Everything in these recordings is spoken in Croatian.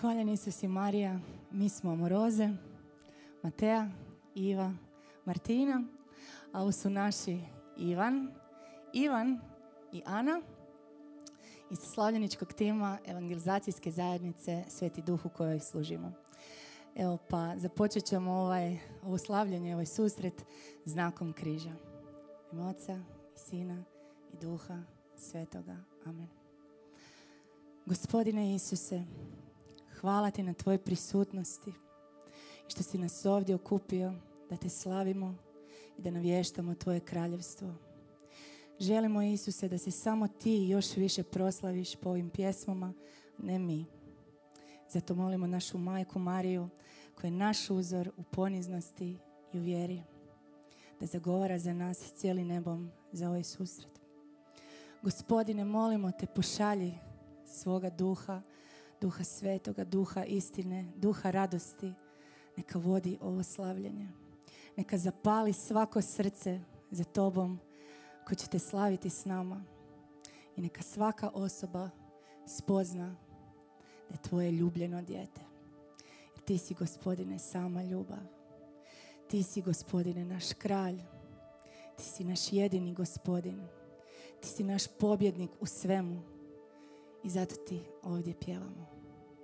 Hvaljen Isus i Marija, mi smo Amoroze, Mateja, Iva, Martina, a ovo su naši Ivan i Ana iz slavljeničkog tima evangelizacijske zajednice Sveti Duh u kojoj služimo. Evo pa započet ćemo ovo slavljenje, ovaj susret znakom križa. U ime Oca i Sina i Duha Svetoga. Amen. Gospodine Isuse, hvala ti na tvojoj prisutnosti i što si nas ovdje okupio da te slavimo i da navještamo tvoje kraljevstvo. Želimo, Isuse, da se samo ti još više proslaviš po ovim pjesmama, ne mi. Zato molimo našu majku Mariju, koja je naš uzor u poniznosti i u vjeri, da zagovara za nas cijeli nebom za ovaj susret. Gospodine, molimo te, pošalji svoga duha, Duha Svetoga, Duha istine, Duha radosti, neka vodi ovo slavljenje. Neka zapali svako srce za tobom ko će te slaviti s nama. I neka svaka osoba spozna da je tvoje ljubljeno dijete. Jer ti si, Gospodine, sama ljubav. Ti si, Gospodine, naš kralj. Ti si naš jedini Gospodin. Ti si naš pobjednik u svemu. I zato ti ovdje pjevamo.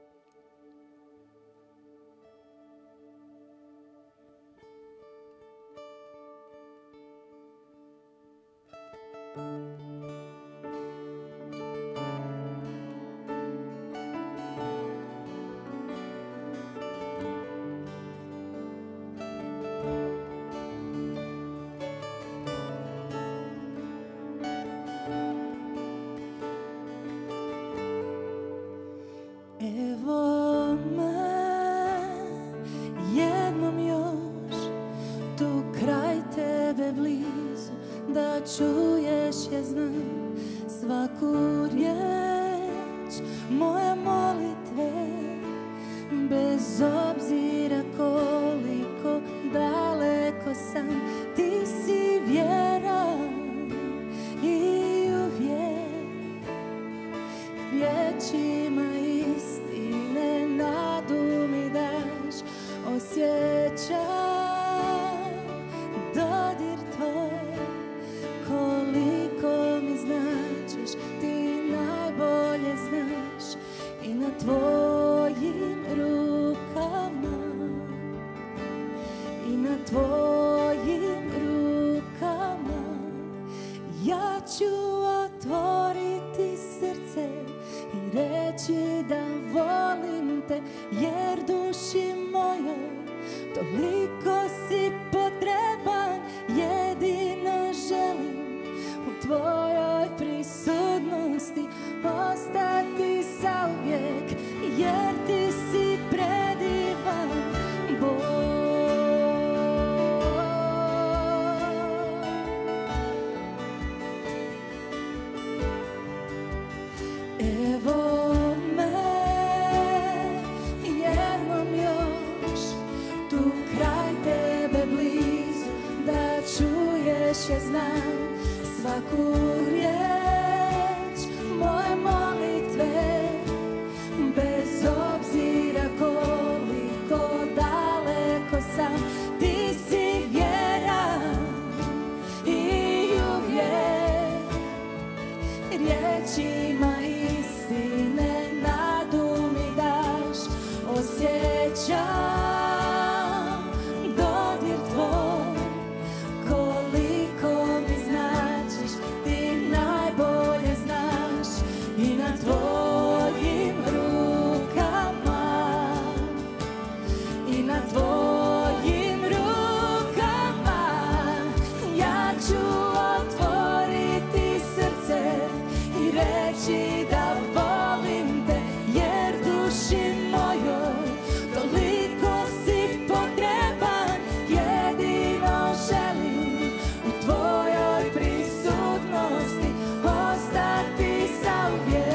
Evo me jednom još tu kraj tebe blizu, da čuješ, ja znam, svaku riječ moje molitve, bez obzira koliko daleko sam. Ti si vjera i uvijek riječima istine nadu mi daš. Osjećam dodir tvoj, koliko mi značiš, ti najbolje znaš. I na tvojim rukama, i na tvojim rukama ja ću otvoriti srce i reći da volim te, jer duši mojoj toliko si potreban. Jedino želim u tvojoj prisutnosti ostati zauvijek, jer ti si predivan Bog. Evo me jednom još tu kraj tebe blizu, da čuješ, ja znam, svaku riječ moje molitve, bez obzira koliko daleko sam. Ti si vjera i uvijek riječima istine nadu mi daš. Osjećam dodir tvoj, koliko mi značiš, ti najbolje znaš. I na tvojim rukama, i na tvojim rukama ja ću otvoriti srce i reći da volim te, jer duši mojoj toliko si potreban. Jedino želim u tvojoj prisutnosti ostati zauvijek.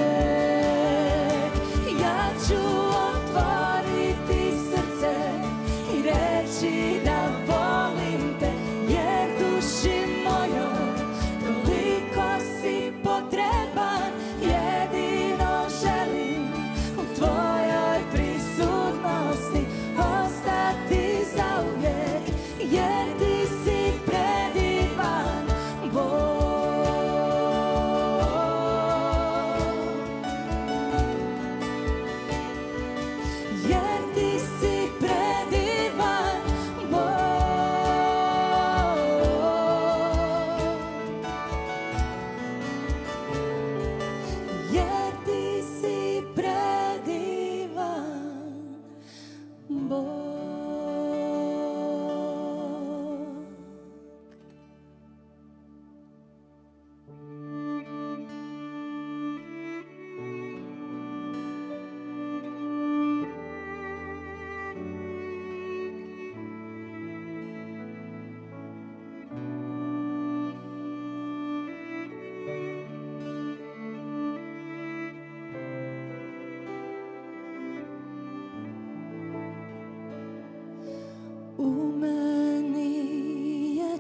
Ja ću otvoriti srce i reći da volim te, jer duši mojoj toliko si potreban.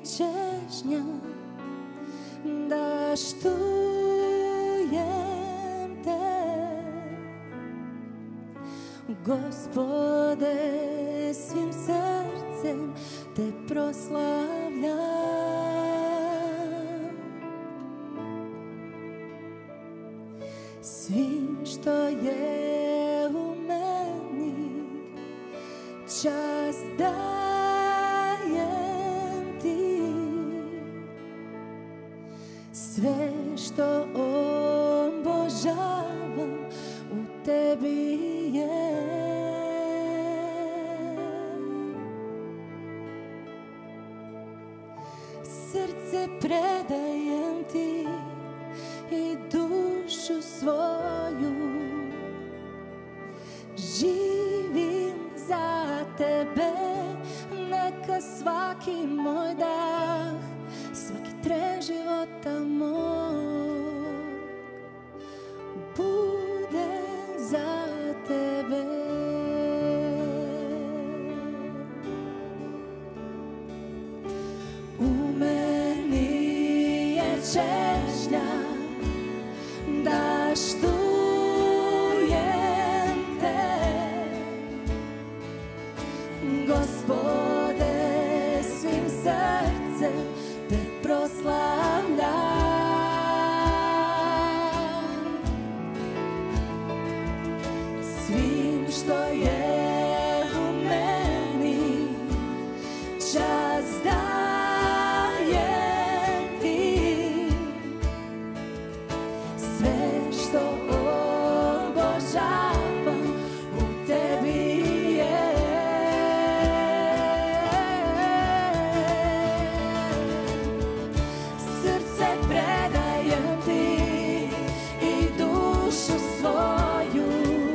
čežnja da štujem te, Gospode, svim srcem te proslavljam. Svim što je u meni čast dajem ti, sve što obožavam u tebi je. Srce predajem ti i dušu svoju, živim za tebe, neka svaki moj dah, svaki tren života mog bude za tebe. U meni je čežnja da štujem te, Gospode, svim srcem te proslavljam. Svim što je u meni čast dajem ti, sve što obožavam u tebi je. Srce predajem ti i dušu svoju,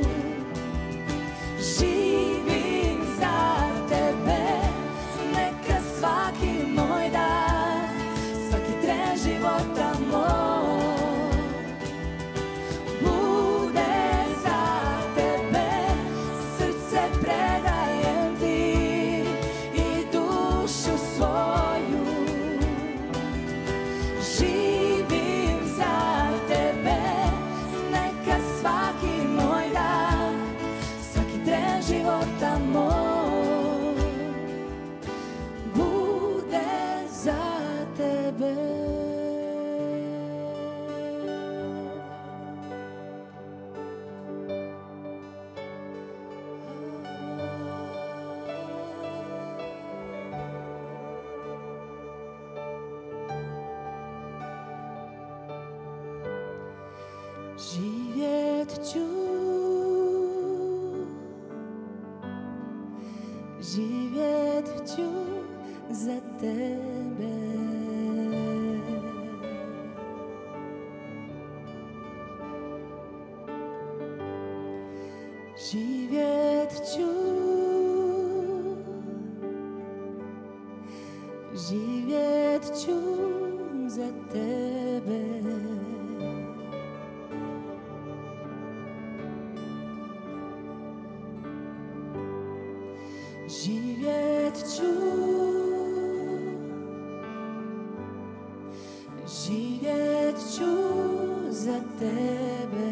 živim za tebe, neka svaki moj dah, svaki tren života moj bude za tebe. Srce predajem ti i dušu svoju, živim za tebe, neka svaki moj dan, svaki tren života moj bude za tebe. Živjet ću, živjet ću za tebe. Živjet ću, živjet ću za tebe. Živjet ću, živjet ću za tebe.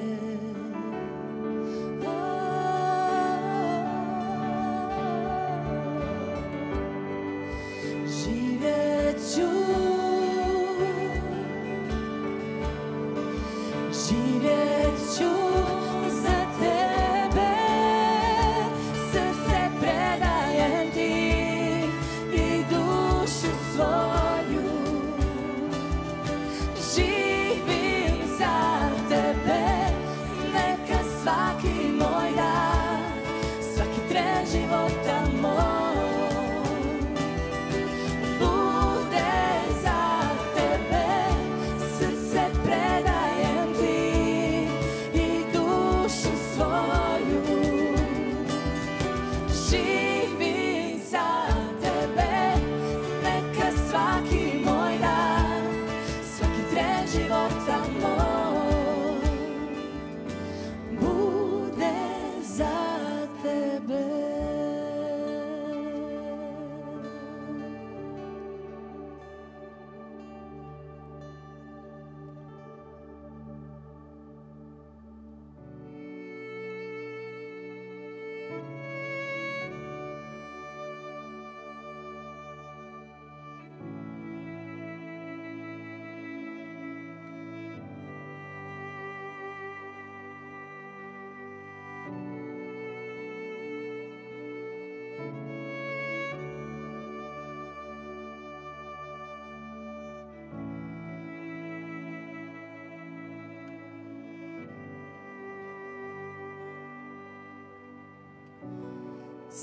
Živjet ću, živjet ću za tebe. Srce predajem ti i dušu svoju, živim za tebe,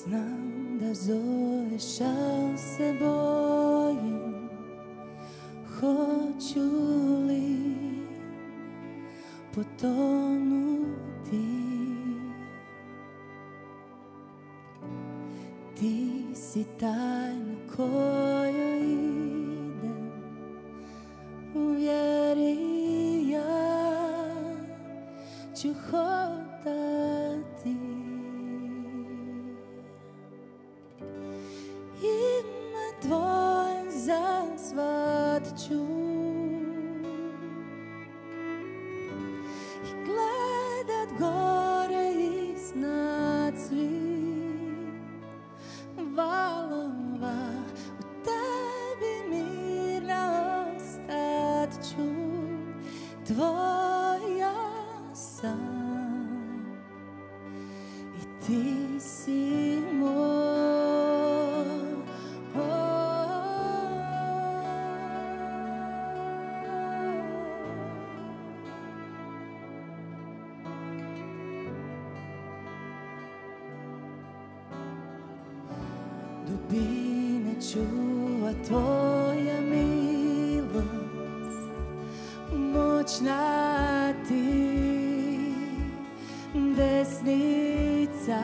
Znam da zoveš, al se bojim, hoću li potonuti. Ti si tajna kojoj idem, u vjeri ja ću hodati. Ime tvoje zazvat ću i gledat gore iznad svih valova. U tebi mirna ostat ću, tvoja sam i ti si moj. Dubine čuva tvoja milost, moćna ti desnica.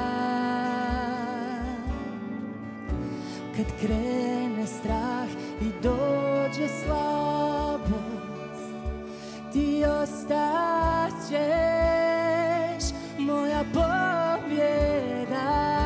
Kad krene strah i dođe slabost, ti ostaćeš moja pobjeda.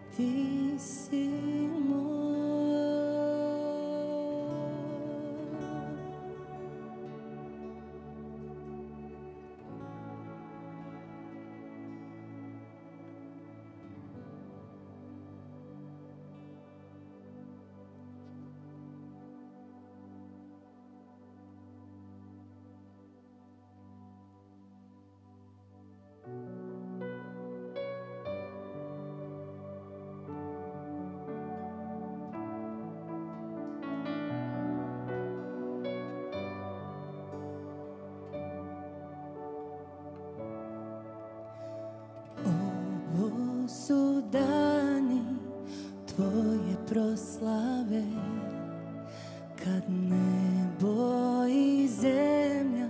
ti si moj. Ovo su dani tvoje proslave, kad nebo i zemlja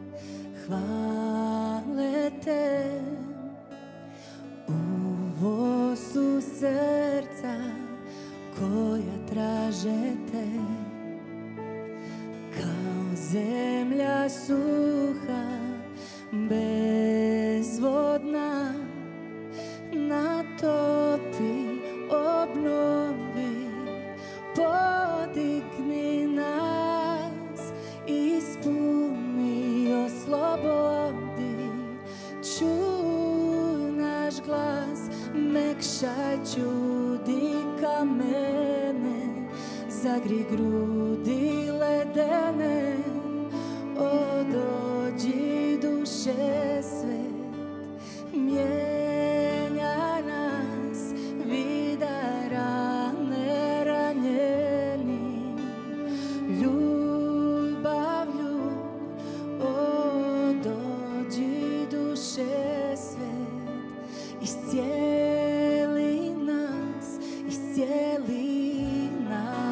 hvale te. Ovo su srca koja traže te, kao zemlja suha, bezvodna. Natopi, obnovi, podigni nas, ispuni, oslobodi. Čuj naš glas, mekšaj čudi kamene, zagri grudi ledene. O, dođi duše svet, mijenja nas, vida rane ranjeni, ljubavlju. O, dođi duše svet, iscijeli nas, iscijeli nas.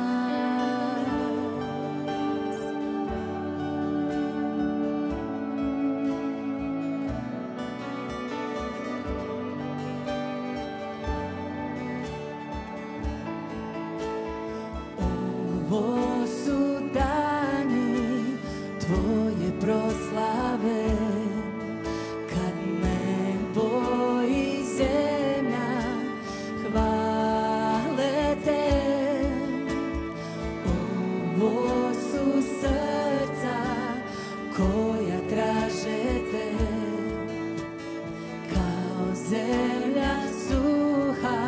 Ovo su dani tvoje proslave, kad nebo i zemlja hvale te. Ovo su srca koja traže te, kao zemlja suha,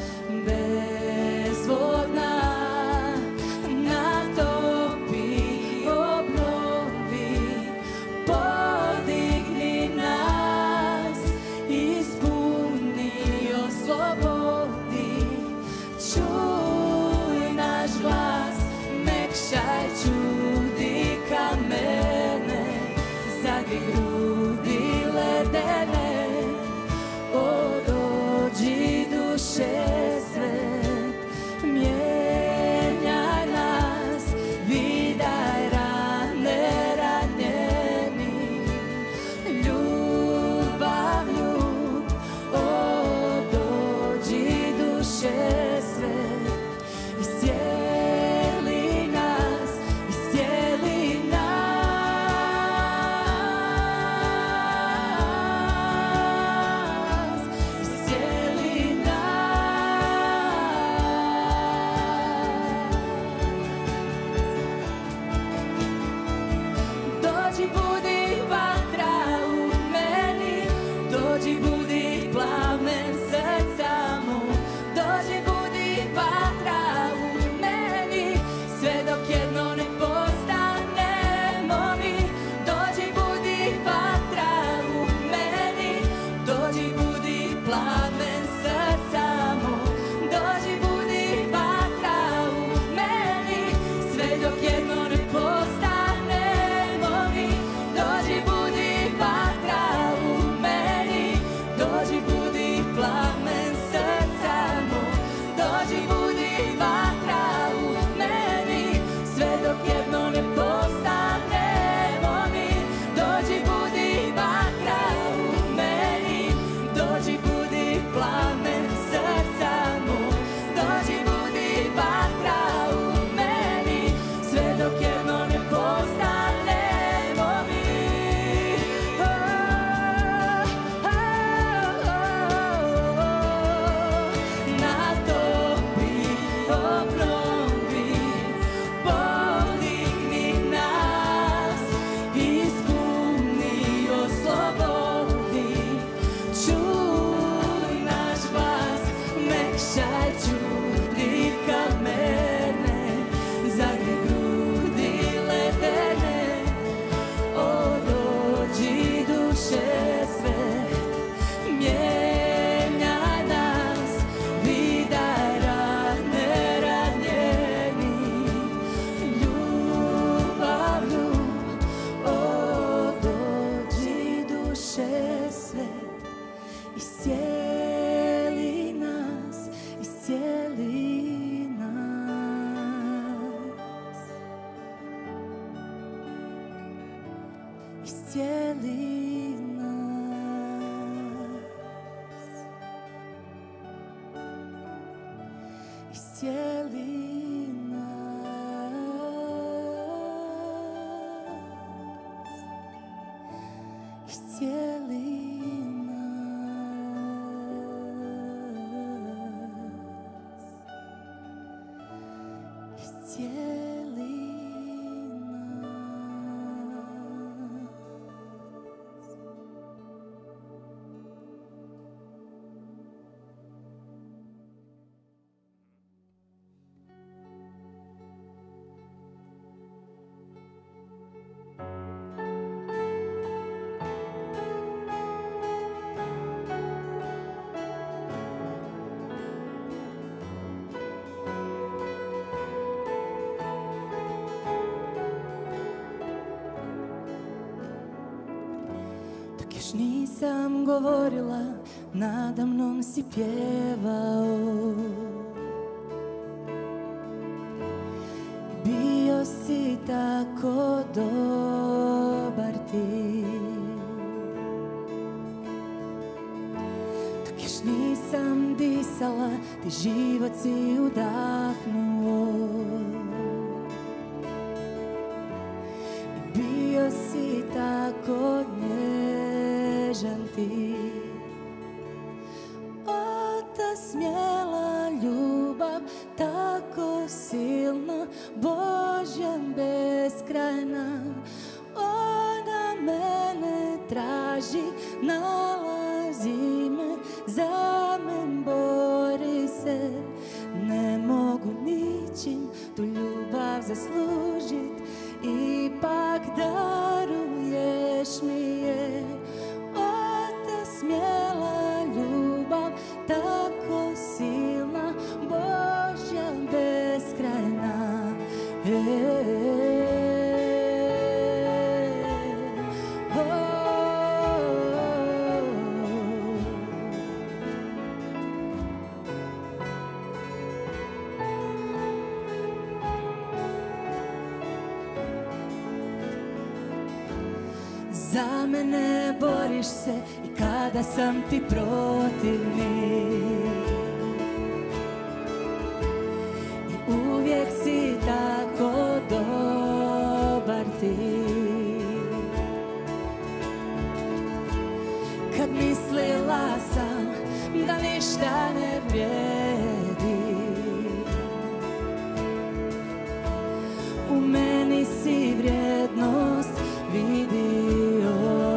bezvodna. Čuj naš glas, mekšaj čudi kamene, zagri grudi ledene. O, iscijeli nas, iscijeli nas, iscijeli nas. Dok još nisam govorila, nadamnom si pjevao. Bio si tako dobar ti. Dok još nisam disala, ti život si udahnuo. I bio si tako nježan ti. O, ta smjela ljubav, tako silna, Božja beskrajna. Ona mene traži, nalazi me, za men bori se. Ne mogu ničim tu ljubav zaslužit, ipak daruješ mi je. O, ta smjela ljubav, tako silna, Božja beskrajna. Za mene boriš se i kada sam ti protivnik. I uvijek si tako dobar ti. Kad mislila sam da ništa ne vrijedi, u meni si vrijednost vidio.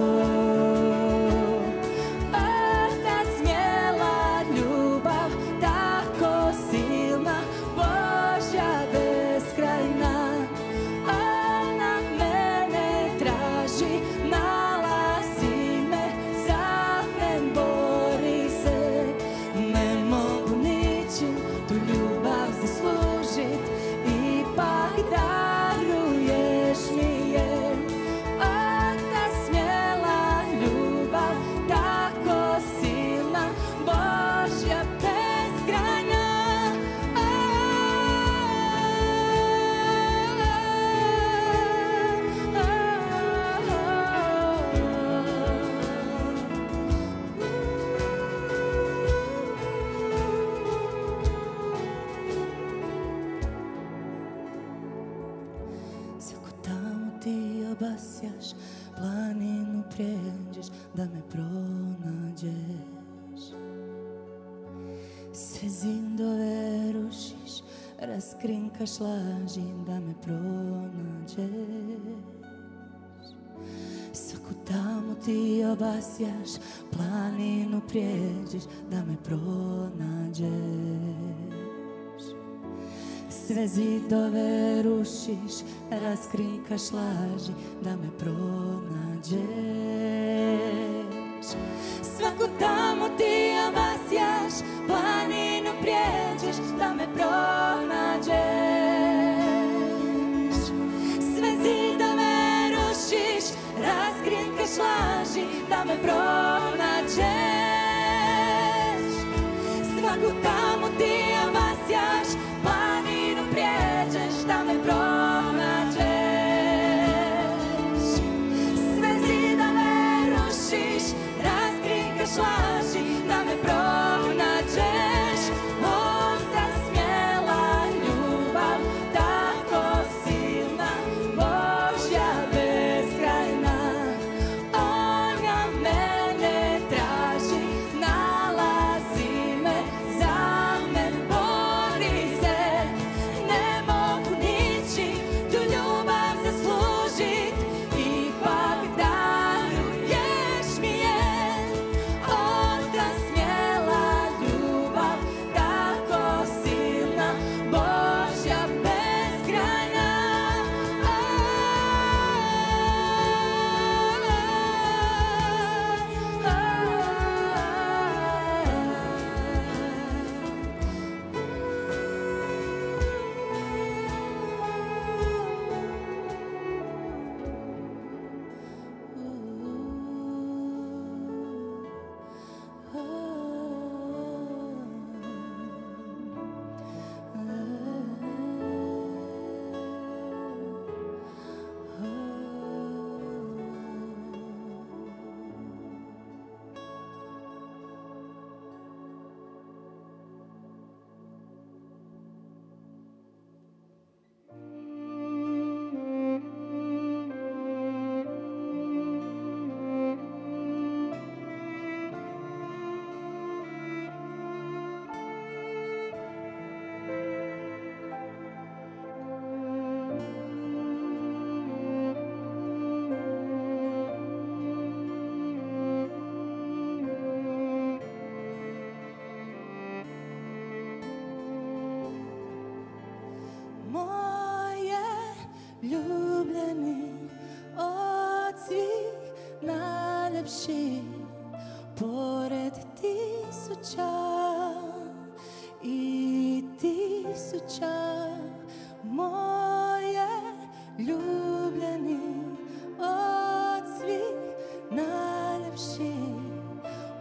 A ta smjela ljubav, tako silna, Božja beskrajna. Ona mene traži, nalazi me, za men bori se. Ne mogu ničim tu ljubav zaslužit, ipak daruješ mi je. Obasjaš, planinu prijeđeš, da me pronađeš. Sve zidove rušiš, raskrinkaš laži, da me pronađeš. Svaku tamu ti obasjaš, planinu prijeđeš, da me pronađeš. Sve zidove rušiš, raskrinkaš laži, da me pronađeš. Svaku tamu ti obasjaš, planinu prijeđeš, da me pronađeš. Sve zidove rušiš, raskrinkaš laži, da me pronađeš. Svaku tamu ti obasjaš, planinu prijeđeš, da me pronađeš. Sve zidove rušiš, raskrinkaš laži, da me pronađeš. O, ta smjela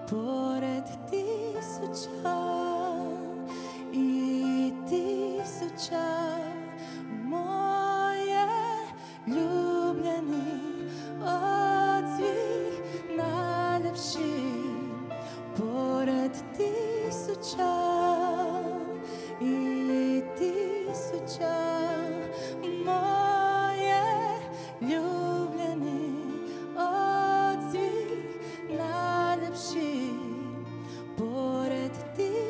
pored tisuća i tisuća, moje ljubljeni, od svih najljepši, pored tisuća i tisuća, moje ljubljeni, od svih najljepši, pored tisuća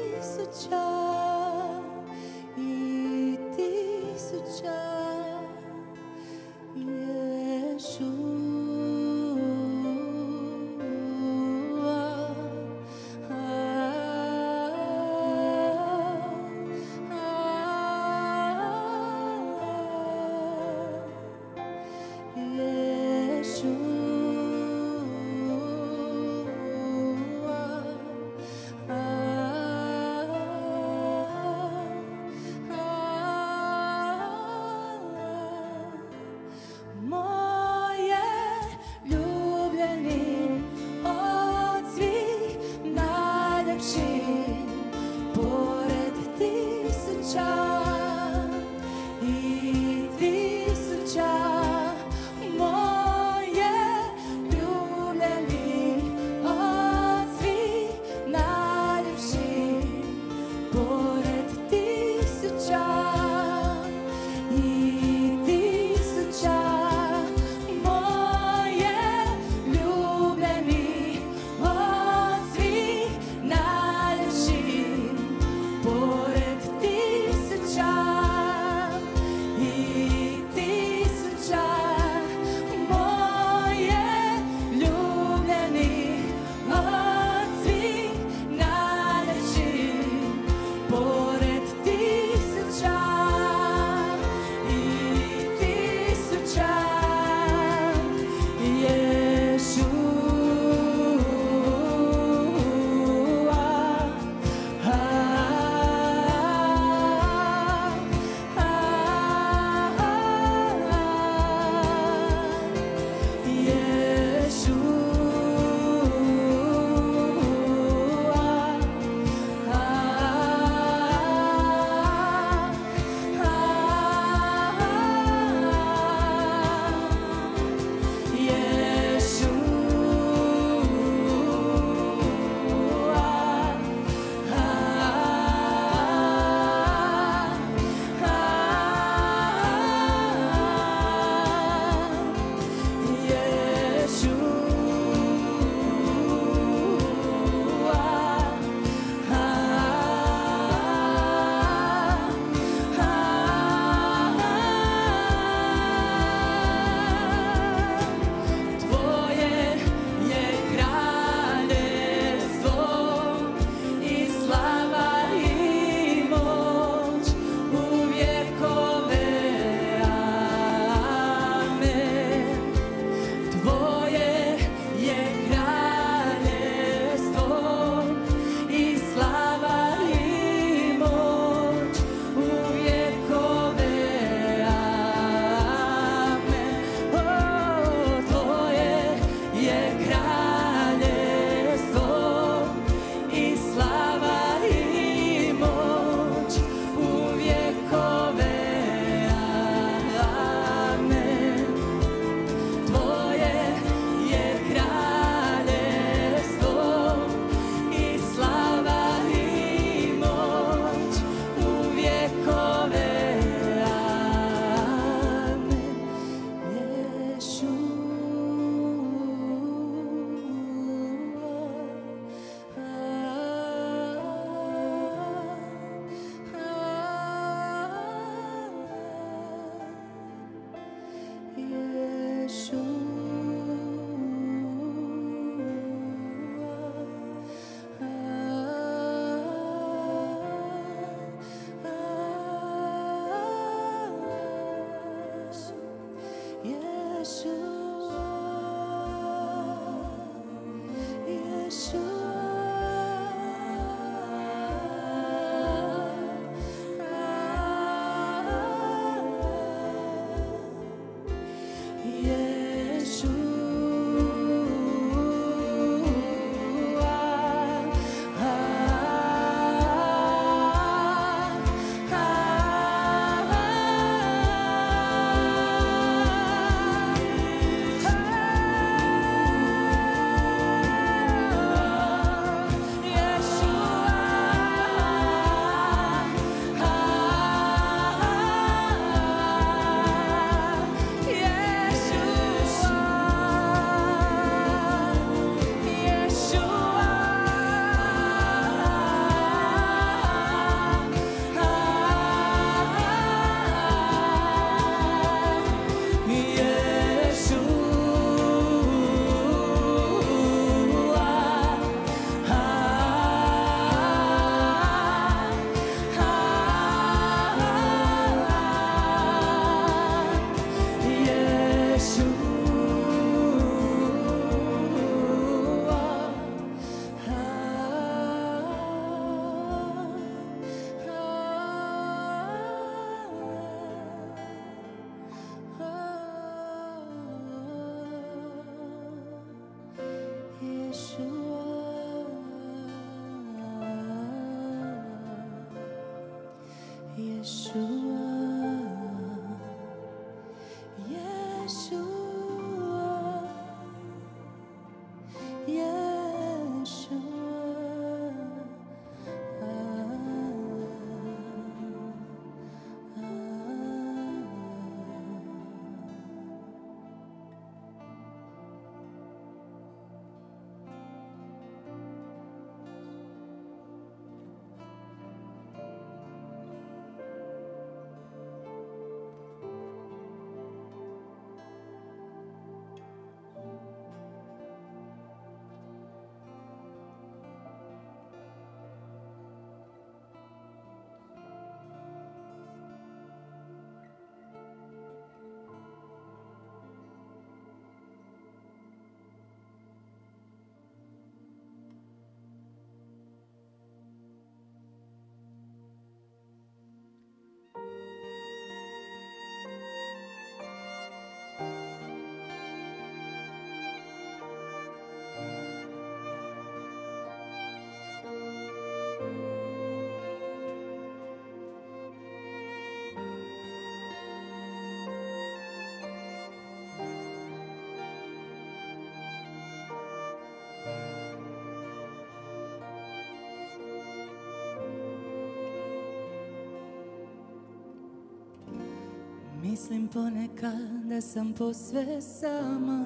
Mislim ponekad da sam posve sama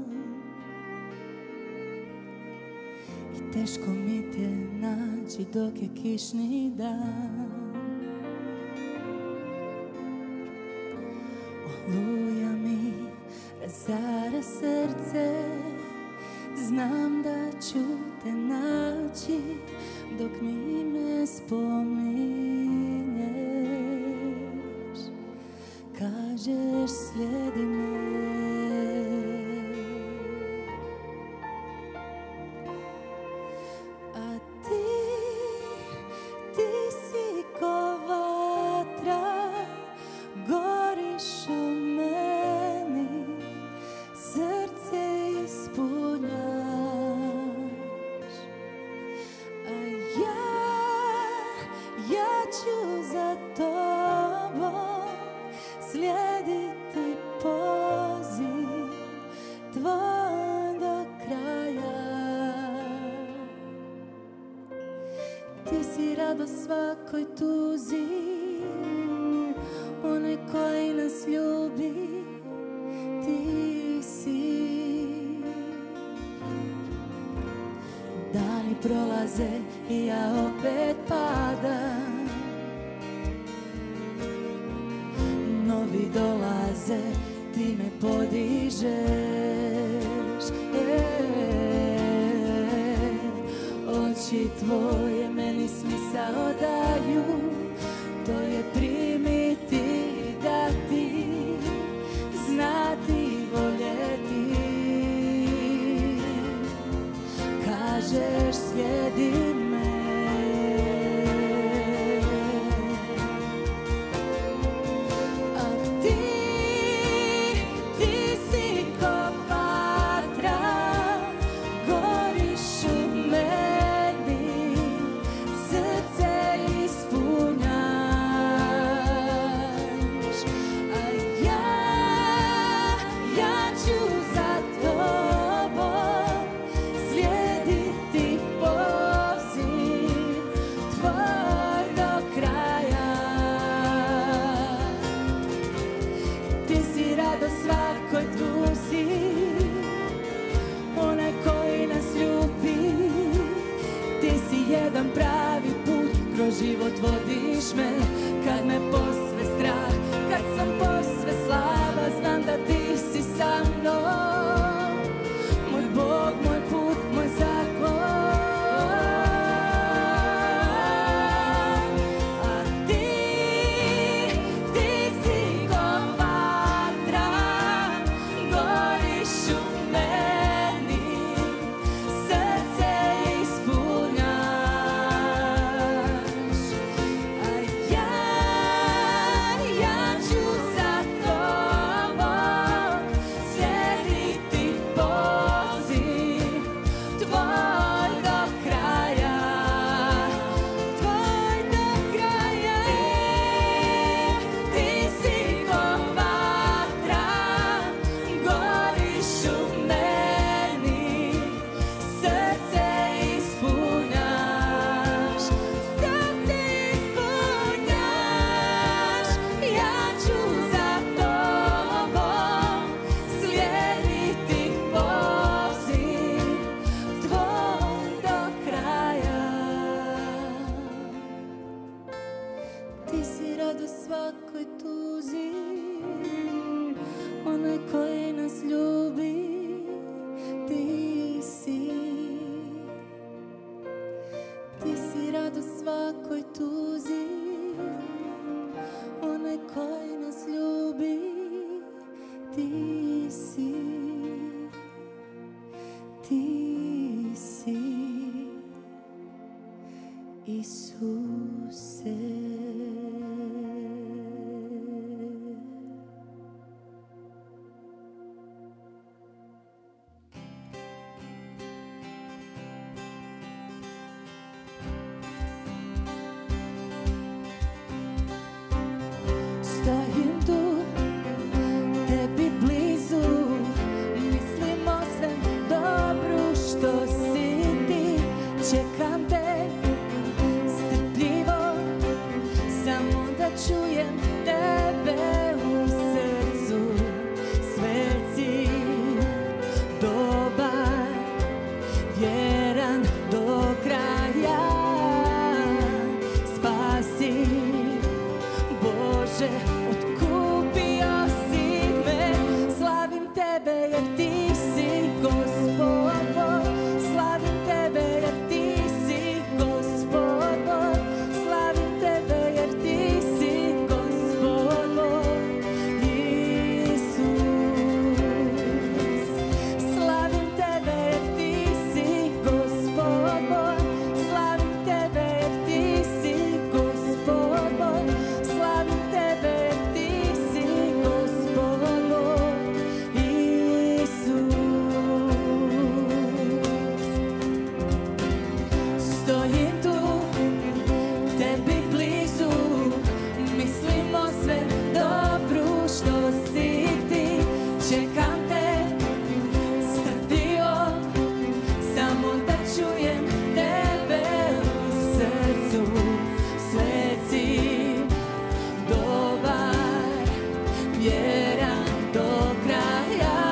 i teško mi te naći dok je kišni dan. Oluja mi razara srce, znam da ću te naći dok mi me spominješ. Kažeš slijedi me, a ti si ko vatra, goriš u meni, srce ispunjaš, a ja ću za tobom slijediti poziv tvoj do kraja. Ti si radost svakoj tuzi, onaj koji nas ljubi, ti si. Dani prolaze i ja opet padam, novi dolaze, ti me podižeš. Oči tvoje meni smisao daju, to je primiti i dati, znati i voljeti. Kažeš slijedi me, život vodiš me, kad me posve strah, kad sam posve slaba, znam da ti si sa mnom, moj Bog, moj put, moj zakon. A ti si ko vatra, goriš u meni, srce ispunjaš. Poziv radost svakoj tuzi, onaj koji nas ljubi, ti si, Isuse. Stojim tu, tebi blizu, mislim o svem dobru što si ti. Čekam te strpljivo, samo da čujem tebe u srcu. Sveci, dobar, vjeran do kraja. Spasi, Bože, otkupio si me. Slavim tebe jer ti si Gospod Bog. Slavim tebe jer ti si Gospod Bog. Slavim tebe jer ti si Gospod Bog. Isus. Slavim tebe jer ti si Gospod Bog. Slavim tebe jer ti si Gospod Bog. Slavim tebe jer ti si Gospod Bog. Isus. Stojim tu, tebi blizu, mislim o sve dobru što si ti. Čekam te strpljivo, samo da čujem tebe u srcu. Sveci, dobar, vjeran do kraja.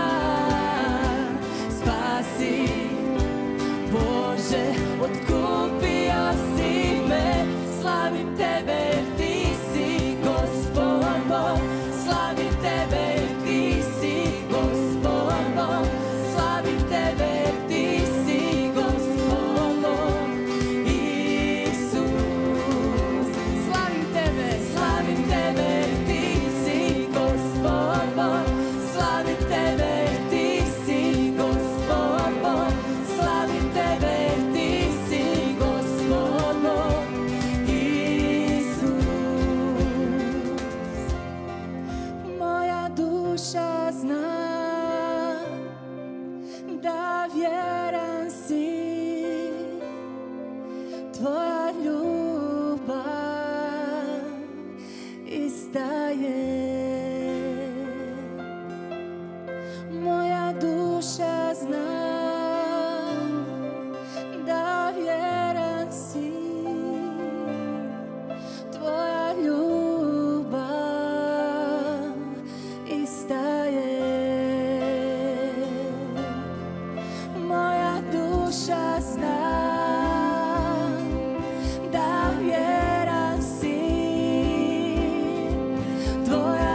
Spasi, Bože, otkupio si me. Slavim tebe jer ti si Gospod Bog. Slavim tebe jer ti si Gospod Bog. Slavim tebe jer ti si Gospod Bog. Isus. Slavim tebe jer ti si Gospod Bog. Slavim tebe jer ti si Gospod Bog. Slavim tebe jer ti si Gospod Bog. Isus. Moja duša zna da vjeran si. Tvoja ljubav istaje. Moja duša zna da vjeran si. Tvoja ljubav istaje. Moja duša zna da vjeran si. Tvoja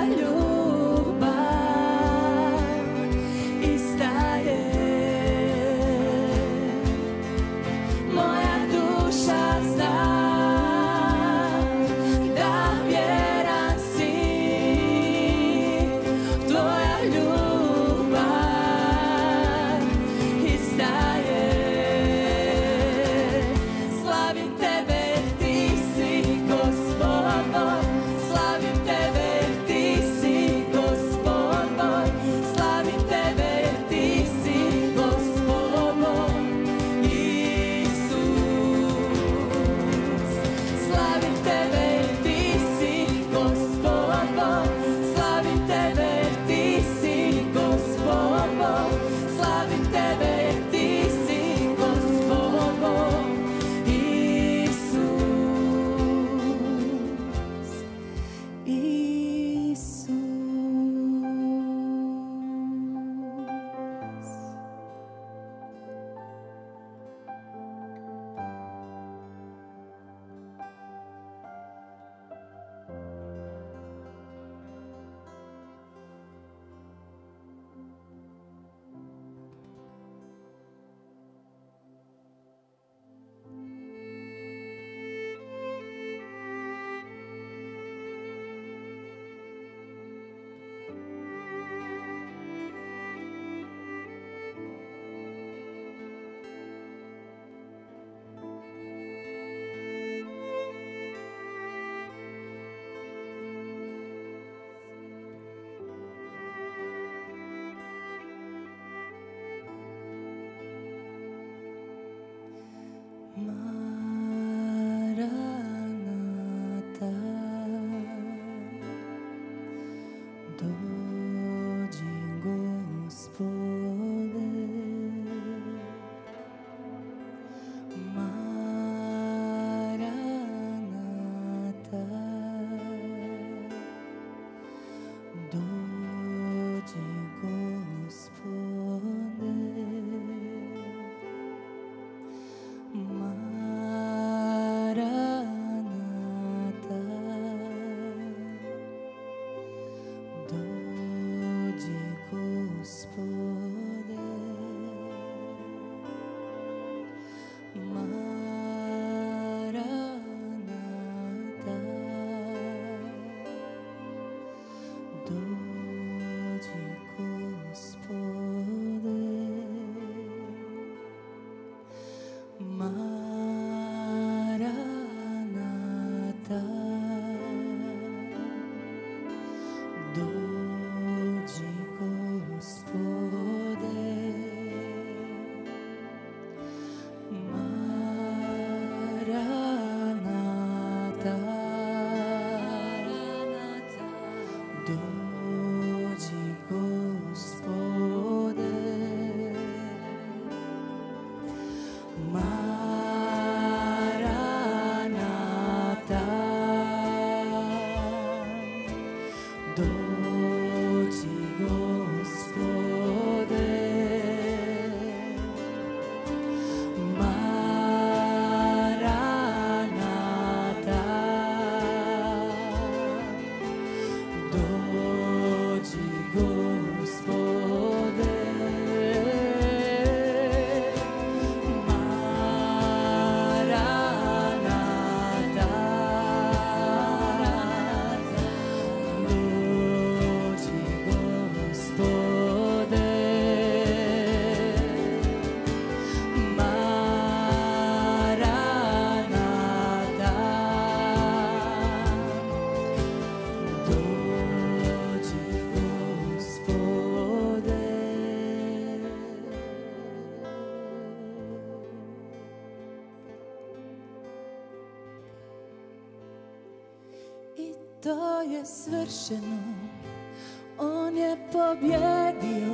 To je svršeno, on je pobjedio,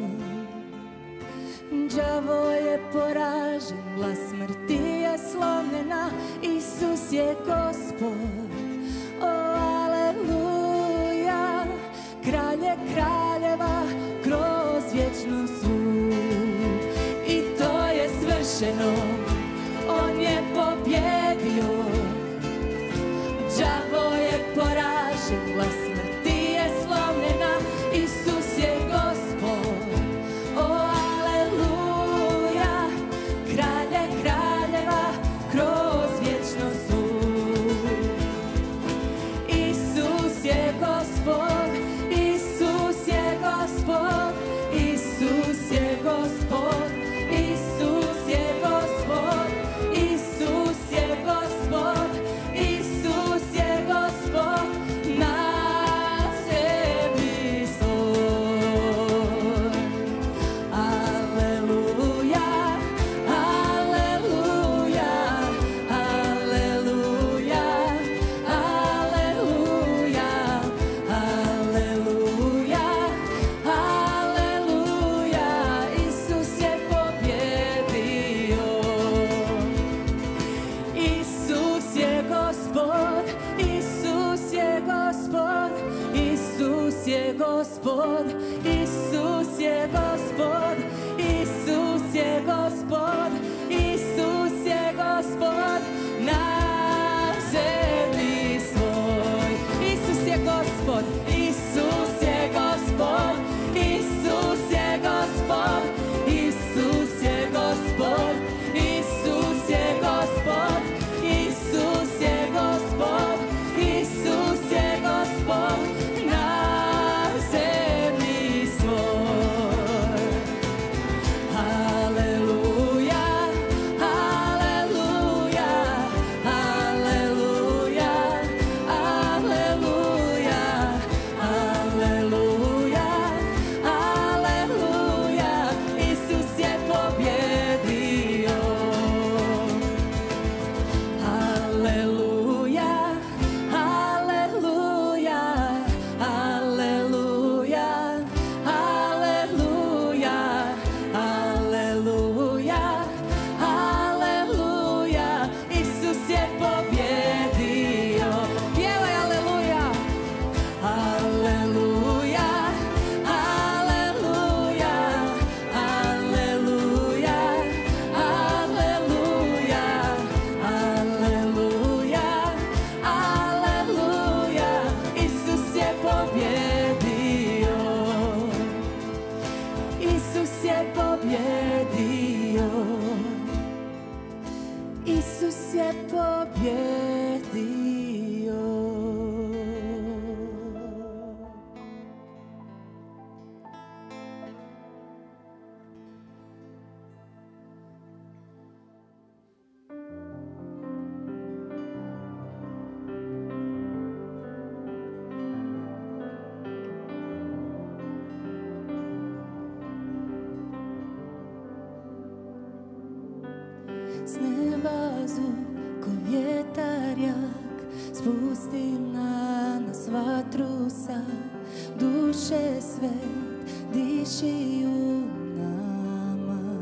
đavo je poražen, vlast smrti je slomljena, Isus je Gospod, o aleluja, kralj je kraljeva kroz vječnost i to je svršeno, on je pobjedio, đavo je poražen, vlast smrti je slomljena, Isus je Gospod, o aleluja, kralj je kraljeva kroz vječnost Isus je Gospod, Isus je Gospod, Isus je Gospod, Isus je Gospod, Isus je Gospod, Isus je Gospod na zemlji svoj. Aleluja, aleluja, aleluja, aleluja, aleluja, aleluja, Isus je pobjedio. Isus je Gospod, Isus je Gospod, Isus je Gospod, Isus je Gospod, Isus je Gospod, Isus je Gospod na zemlji svoj. Isus je Gospod, Isus je Gospod, Isus je Gospod, Isus je Gospod, Isus je Gospod, Isus je Gospod, Isus je Gospod na zemlji svoj. Aleluja, aleluja, aleluja, aleluja, aleluja, aleluja, Isus je pobjedio. Aleluja, aleluja, aleluja, aleluja, aleluja, aleluja, Isus je pobjedio. Pjevaj aleluja. Aleluja, aleluja, aleluja, aleluja, aleluja, aleluja, Isus je pobjedio. Isus je pobjedio. Isus je pobjedio. Z neba zvuk ko vjetar vatru sad, duše sve diši u nama.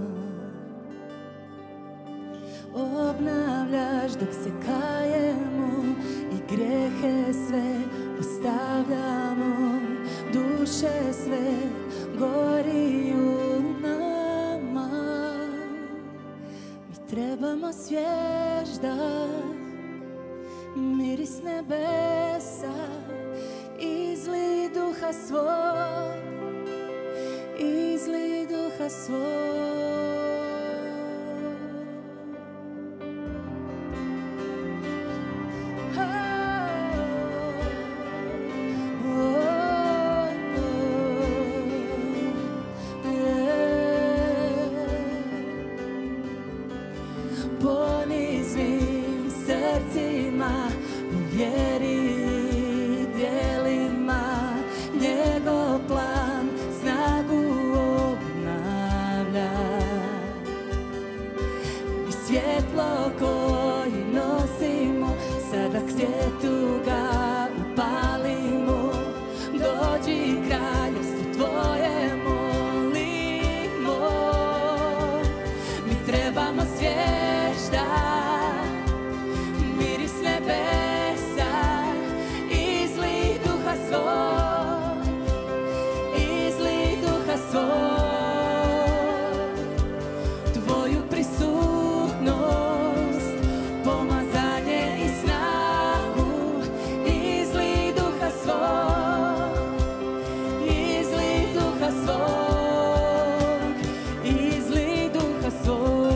Obnavljaš dok se kajemo i grehe sve ostavljamo, duše sve gori u nama. Mi trebamo svjež dah, miris nebesa, izli duha svog, izli duha svog. Poniznim srcima u vjeri i djelima, njegov plan snagu obnavlja. I svjetlo koji nosimo, sada k svijetu ga upalimo. Dođi kraljevstvo tvoje molimo, mi trebamo svjež dah, miris nebesa, izli duha svog, izli duha svog. Tvoju prisutnost, pomazanje i snagu, izli duha svog, izli duha svog, izli duha svog.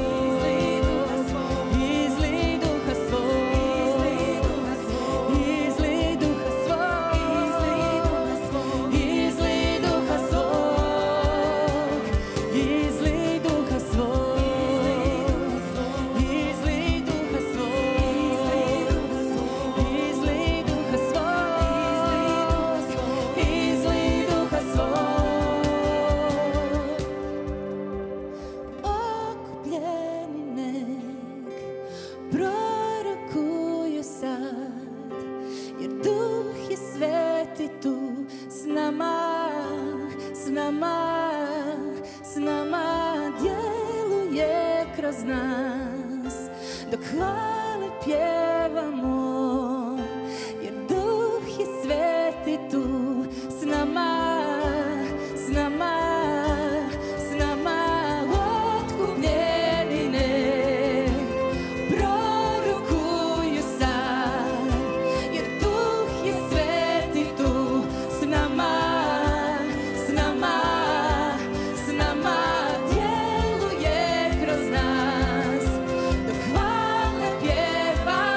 S nama djeluje kroz nas, dok hvale pjevamo, jer Duh je sveti tu s nama, s nama, s nama. Otkupljeni nek prorokuju sad, jer Duh je sveti tu s nama. Djeluje kroz nas, dok hvale pjevamo.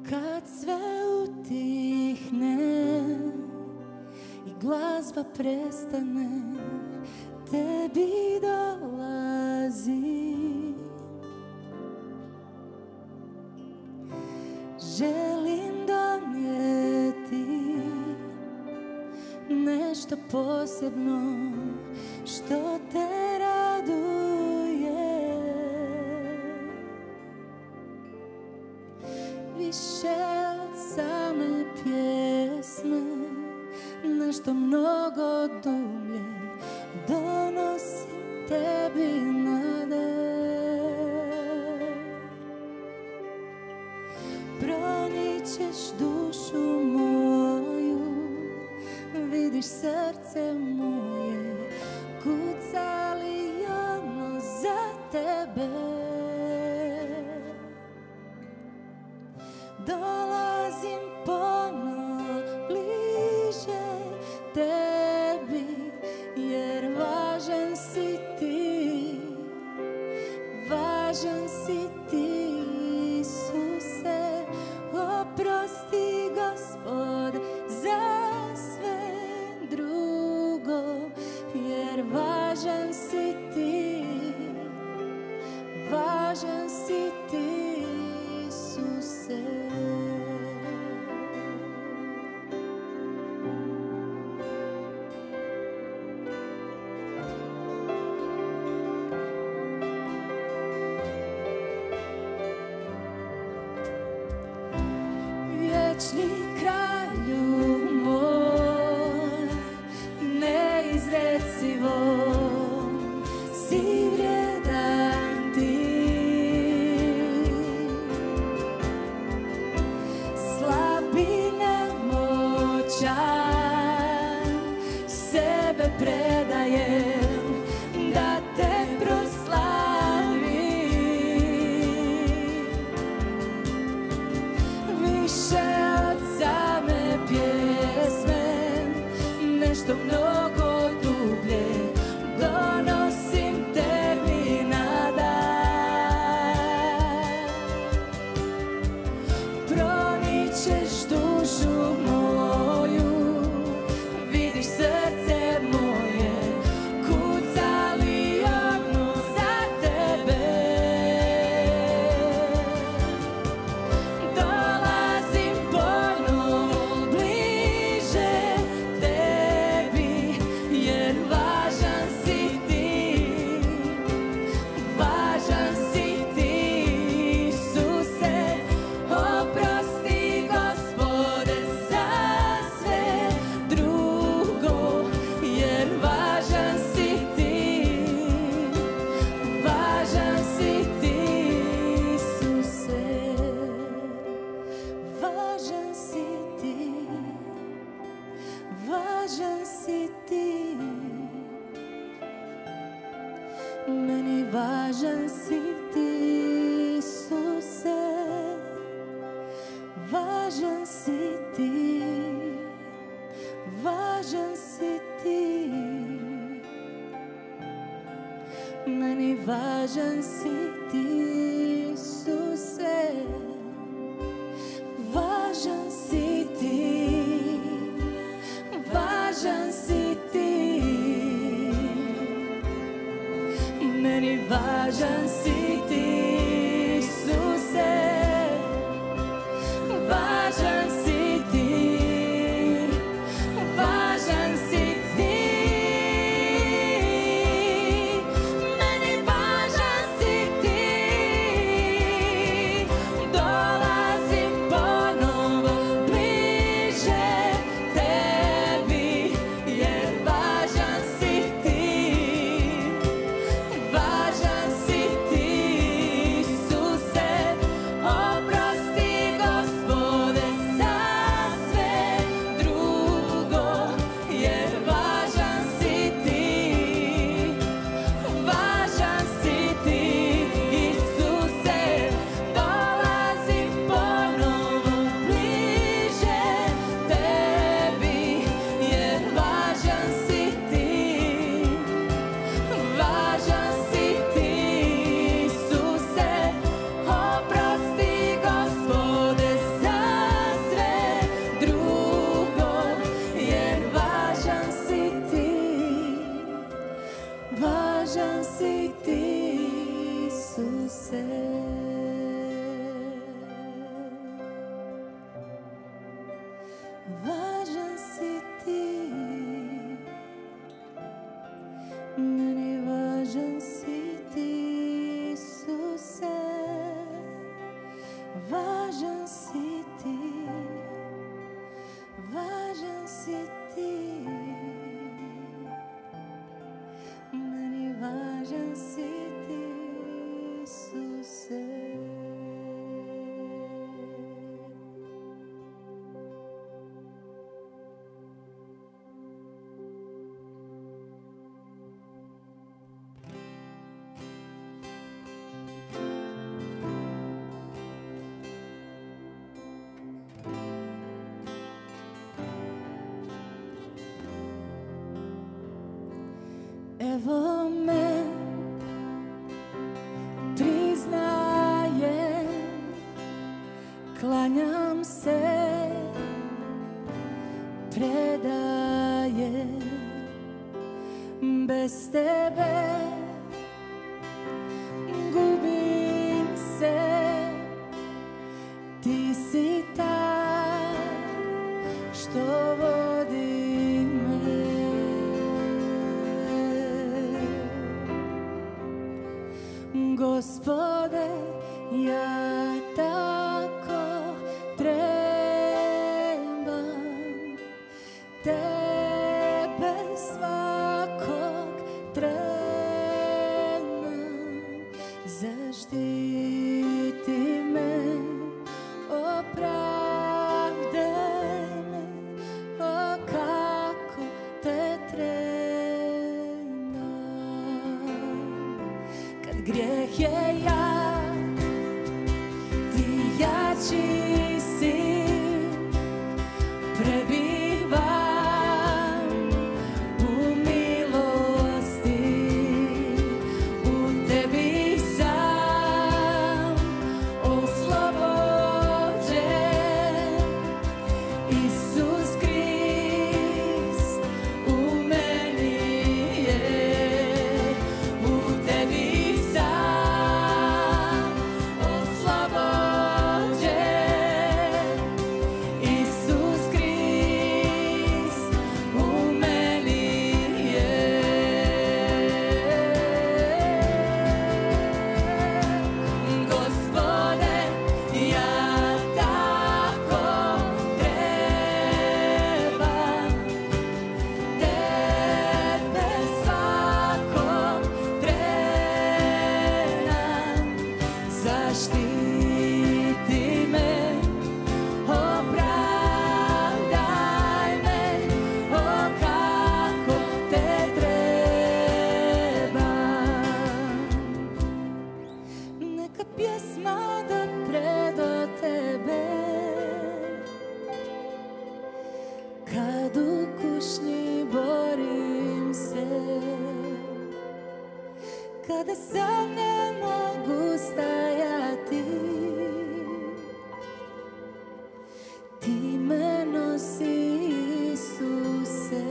Kad sve utihne i glazba prestane, tebi dolazi. Želim donijeti nešto posebno što te raduje. Više od same pjesme, nešto mnogo dublje, donosim tebi nade. Proničeš dušu moju, vidiš srce moje, kuca li ono za tebe. Dolazim ponovo bliže tebi, jer važan si ti, važan si ti, Isuse. Oprosti, Gospode, za sve drugo, jer važan si ti, važan si ti, Isuse. Vječni kralju moj, neizrecivo si vrijedan ti. Slab i nemoćan, sebe predajem da te proslavim. Više od same pjesme, nešto mnogo dublje, donosim tebi nada. Proničeš dušu moju, vidiš srce moje, kuca li ono za tebe. Dolazim ponovo bliže tebi, jer važan si ti, važan si ti, Isuse. Oprosti, Gospode, za sve drugo, jer važan si ti, važan si ti, Isuse. Važan si ti, važan si ti, meni važan si ti, Isuse. Važan si ti, važan si ti, meni važan si ti, Isuse. Važan si ti, važan si ti, meni važan si ti, Isuse. Važan si ti, važan si ti, meni važan si ti. Dolazim ponovo bliže tebi, jer važan si ti, važan si ti, Isuse. Oprosti, Gospode, za sve drugo, jer važan si ti, važan si ti, Isuse. Dolazim važan si ti, važan si ti, meni važan si ti, Isuse. Evo me, priznajem, klanjam se, predajem, bez tebe gubim se, ti si taj što vodi me. Gospode, ja tako trebam tebe svakog trena. Zaštiti me, opravdaj me, o kako te trebam. Kad grijeh je jak, ti jači si, prebivam u milosti, u tebi sam oslobođen. Isus Krist u meni je, u tebi sam oslobođen. Isus Krist u meni je. Gospode, ja tako trebam tebe svakog trena. Zaštiti me, opravdaj me, o kako te trebam. Neka pjesma dopre do tebe, kad u kušnji borim se, kada sam ne mogu stajati, ti me nosi, Isuse.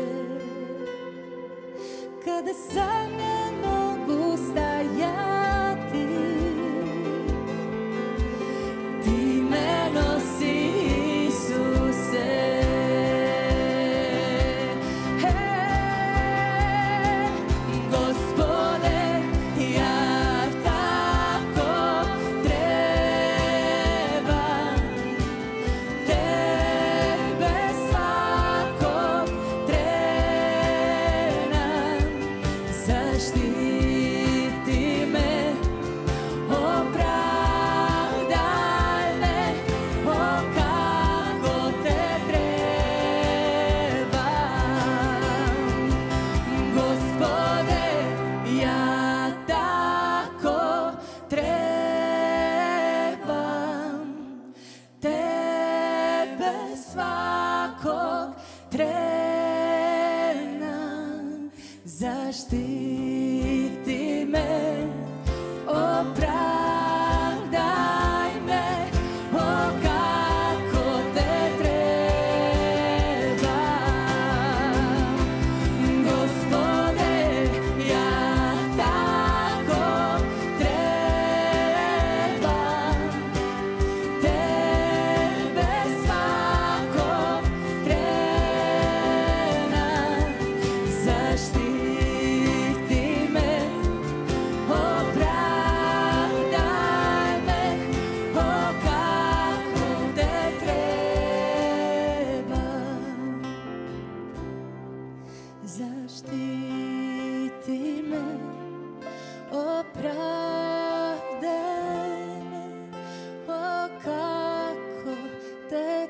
Kada sam ne mogu stajati, ti me nosi, Isuse. Gospode, ja tako trebam tebe svakog trena. Zaštiti me, opravdaj me, o kako te trebam. Gospode, ja tako trebam tebe svakog trena. Zaštiti me, opravdaj me, o kako te trebam. Gospode, ja tako trebam tebe svakog trena. Zaštiti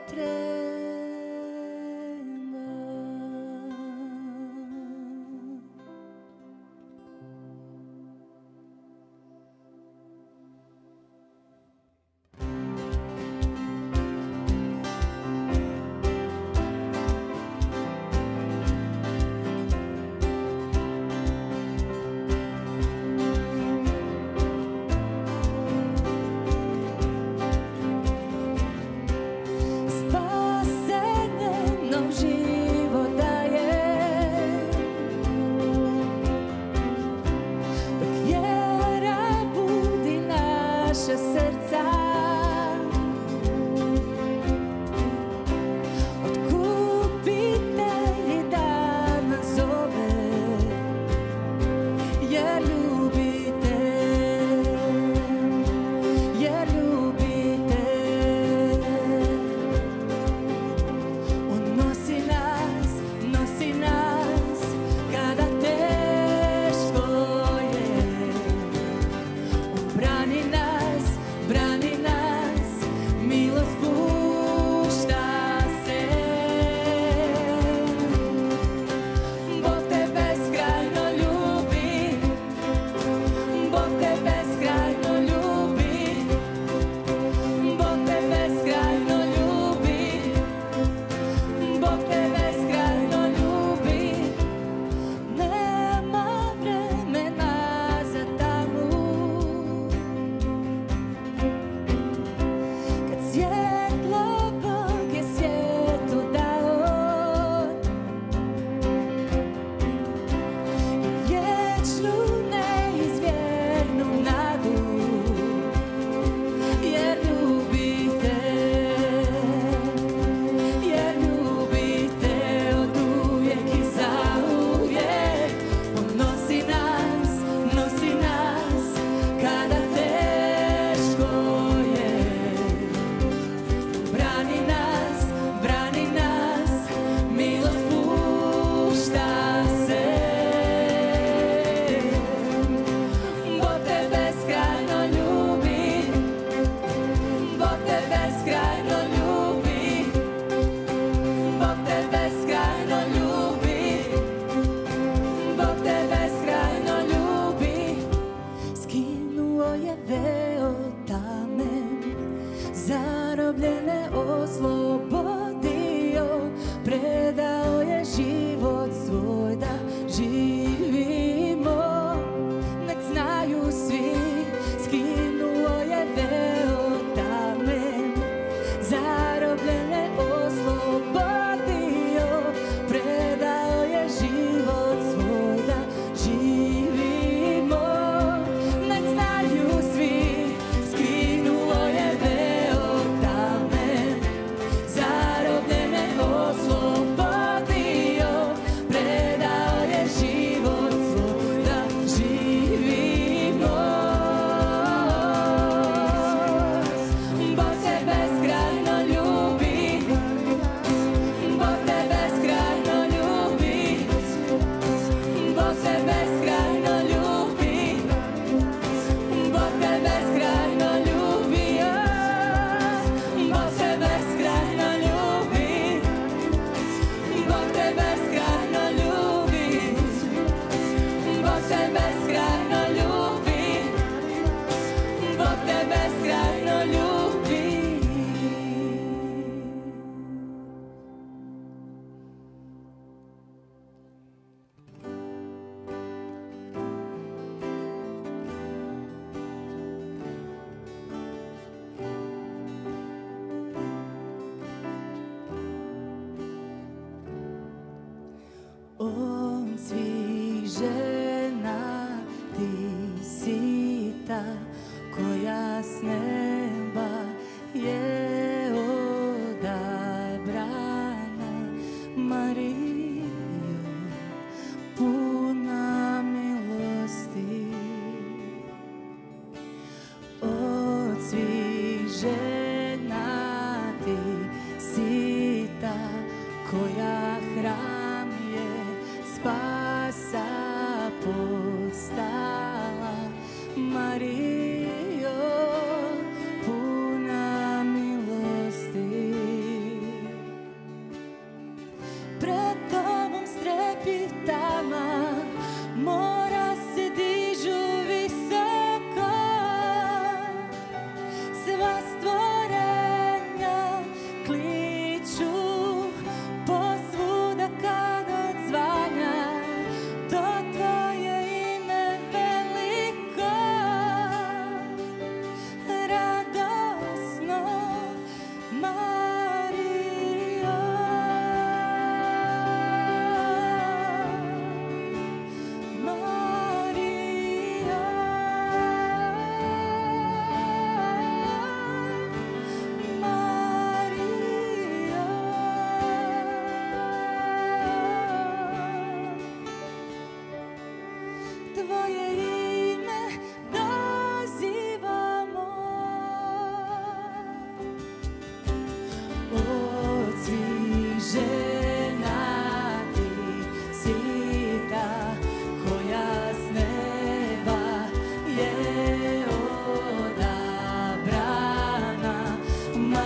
Zarobljene oslobodio, predao je život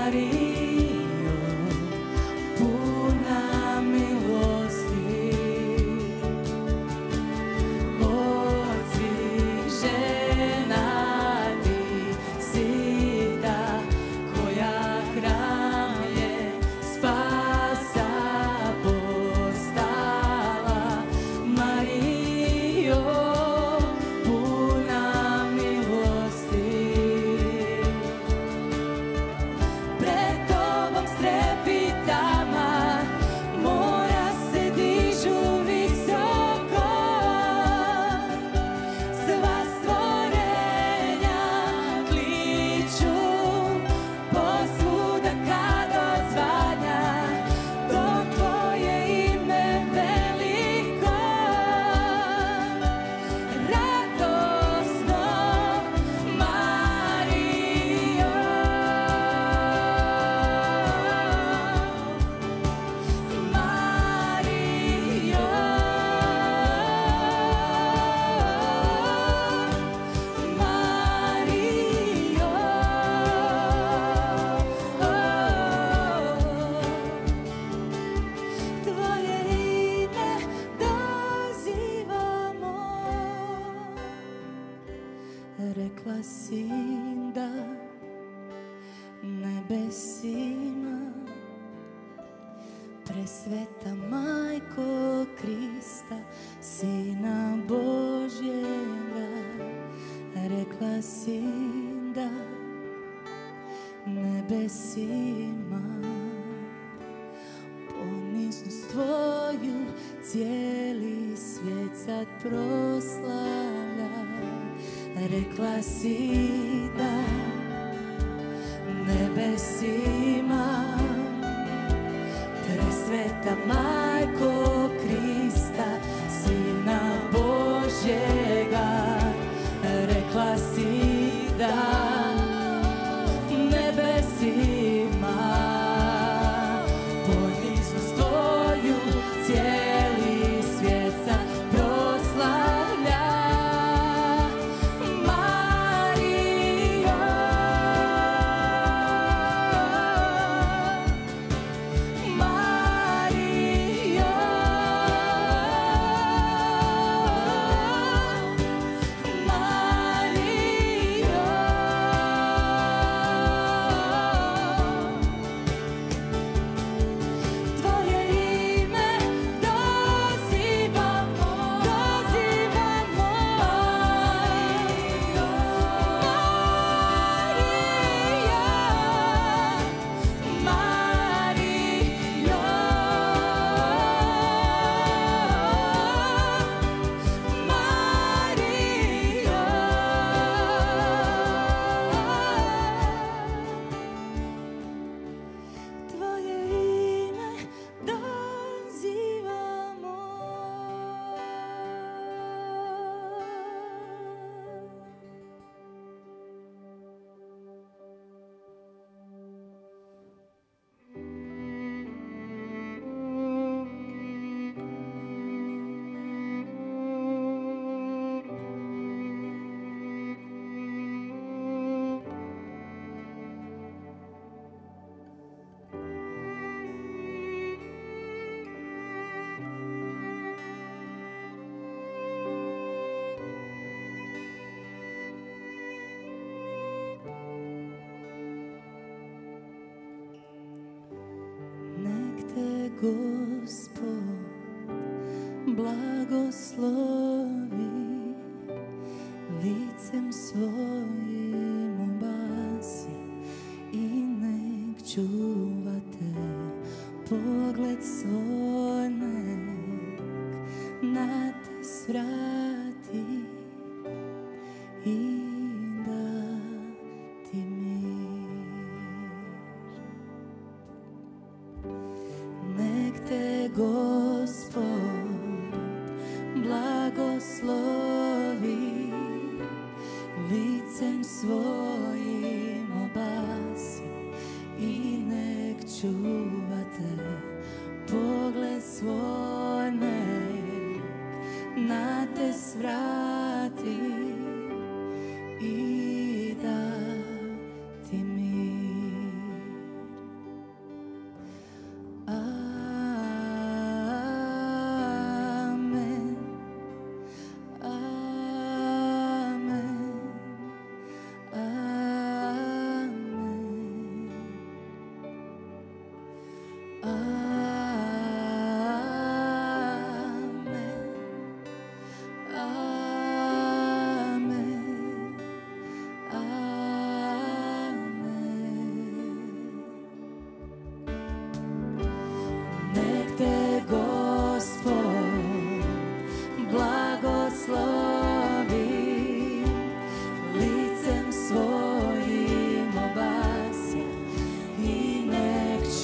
rekla si da nebesima, presveta Majko Krista, Sina Božjega, rekla si da nebesima, poniznost tvoju cijeli svijet sad proslavlja. Rekla si da nebesima, presveta Majko Krista, Sina Božjega, rekla si da nebesima, poniznost tvoju cijeli svijet sad proslavlja. Gospod blagoslovi, licem svojim obasi i nek čuva te, pogled svoj nek na te svrati i da ti mir. Nek te Gospod blagoslovi, licem svojim obasi i nek čuva te, pogled svoj nek na te svrati i da ti mir.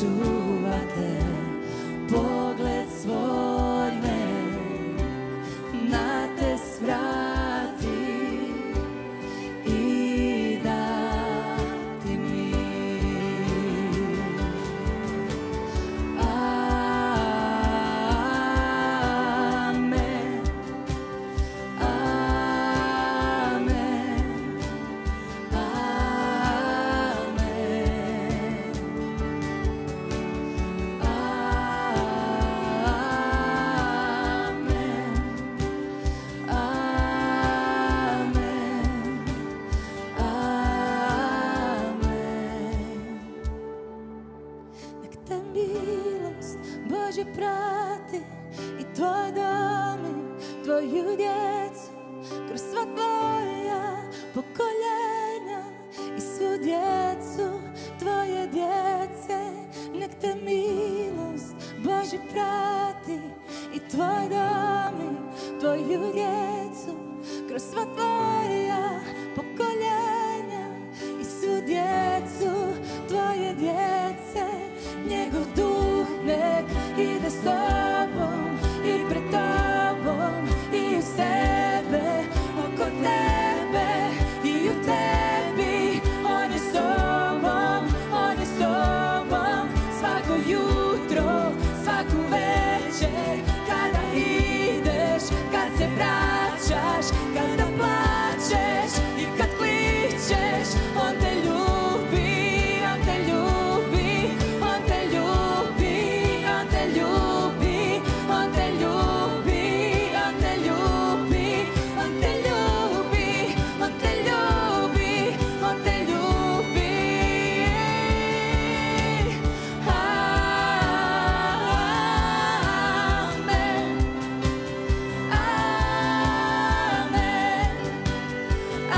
čuvate, pogled svoj me na te svrati i dati mi. Amen, amen, Bože prati i tvoj dom i tvoju djecu kroz sva tvoja pokoljenja i svu djecu tvoje djece. Nek te milost Bože prati i tvoj dom i tvoju djecu kroz sva tvoja pokoljenja i svu djecu tvoje djece. Njegov duh nek ide s tobom i pred tobom i u sebe, oko tebe i u tebi. On je s tobom, on je s tobom svako jutro, svaku večer, kada ideš, kad se vraćaš, kada plačeš i kad kličeš. On te ljubi, on te ljubi, on te ljubi, on te ljubi, on te ljubi, on te ljubi, on te ljubi, on te ljubi, on te ljubi. Amen, amen,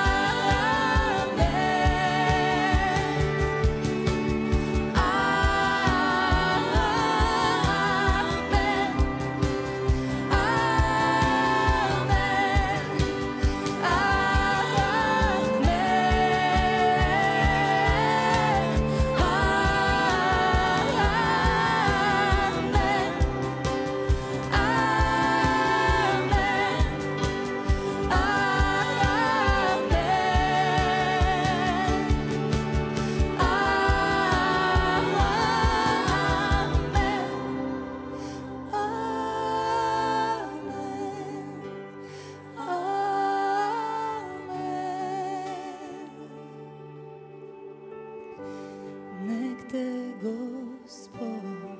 nek te Gospod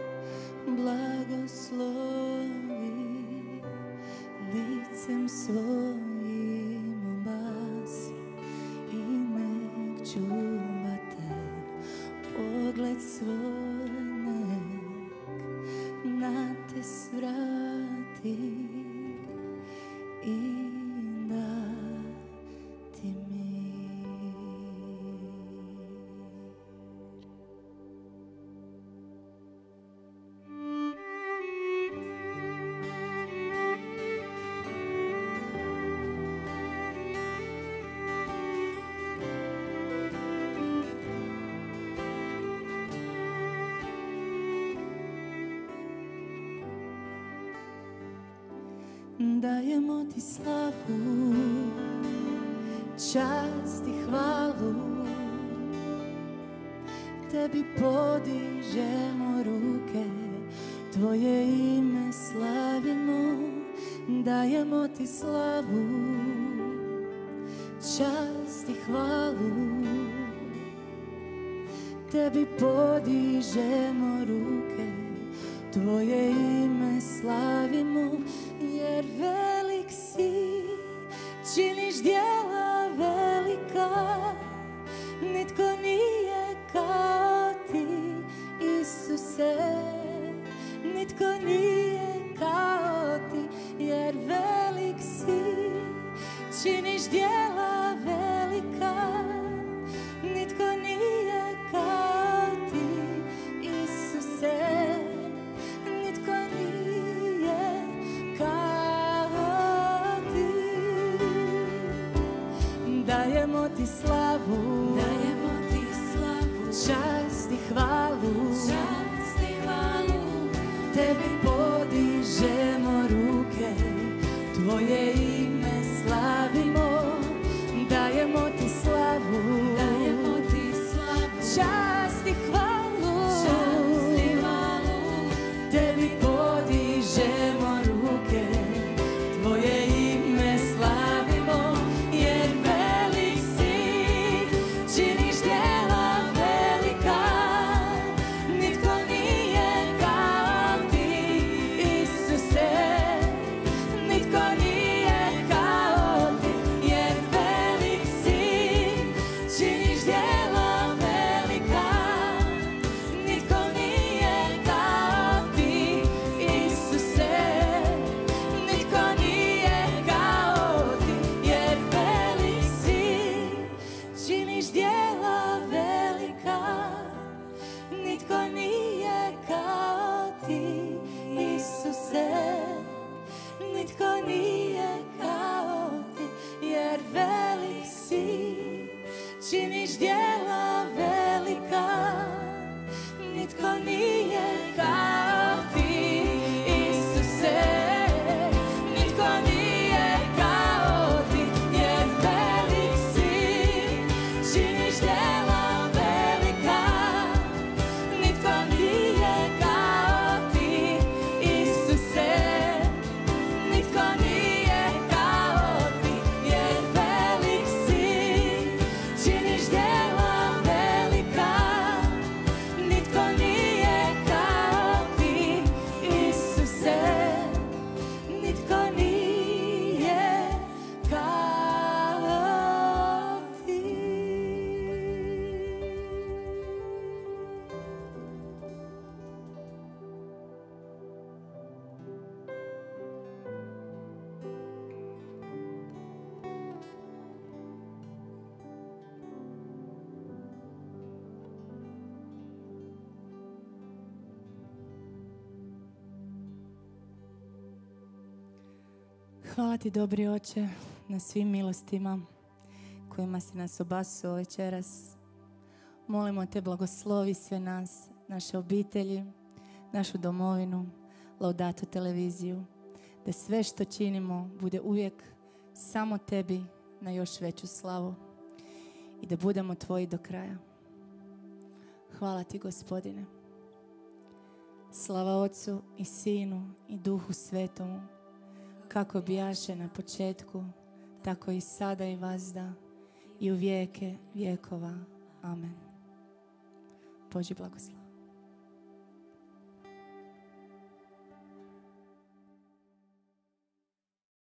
blagoslovi, licem svojim obasi i nek čuva te, pogled svoj nek na te svrati i dati mi. Dajemo ti slavu, čast i hvalu, tebi podižemo ruke, tvoje ime slavimo. Dajemo ti slavu, čast i hvalu, tebi podižemo ruke, tvoje ime slavimo. Jer velik si, činiš djela velika, nitko nije kao ti, Isuse, nitko nije kao ti. Jer velik si, činiš djela velika, nitko nije kao ti, Isuse. Dajemo ti slavu, čast i hvalu, Hvala ti, dobri Oče, na svim milostima kojima si nas obasuo večeras. Molimo te, blagoslovi sve nas, naše obitelji, našu domovinu, Laudato televiziju, da sve što činimo bude uvijek samo tebi na još veću slavu i da budemo tvoji do kraja. Hvala ti, Gospodine. Slava Otcu i Sinu i Duhu Svetomu, kako bijaše na početku, tako i sada i vazda i u vijeke vjekova. Amen. Božji blagoslov.